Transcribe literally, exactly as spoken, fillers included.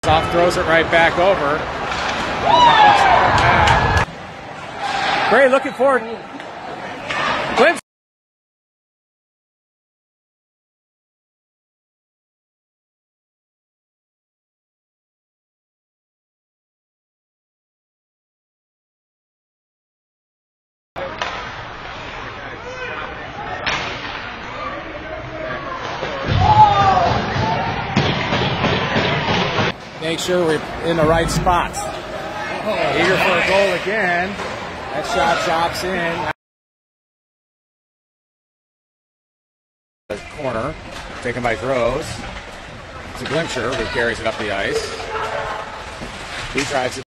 Soft throws it right back over. Gray looking forward. Glimpse. Make sure we're in the right spots. Oh, eager for a goal again. That shot drops in. The corner, taken by Groves. It's a Glimcher who carries it up the ice. He tries it.